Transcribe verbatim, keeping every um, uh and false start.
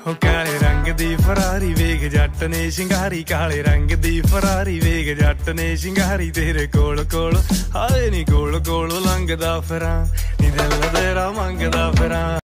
ਹੋ ਕਾਲੇ ਰੰਗ ਦੀ ਫਰਾਰੀ ਵੇਖ ਜੱਟ ਨੇ ਸ਼ਿੰਗਾਰੀ, ਕਾਲੇ ਰੰਗ ਦੀ ਫਰਾਰੀ ਵੇਖ ਜੱਟ ਨੇ ਸ਼ਿੰਗਾਰੀ, ਤੇਰੇ ਕੋਲ ਕੋਲ ਹਾਏ ਨੀ ਕੋਲ ਕੋਲ ਲੰਘਦਾ ਫਿਰਾਂ ਨੀ ਦਿਲ ਤੇਰਾ ਮੰਗਦਾ ਫਿਰਾਂ।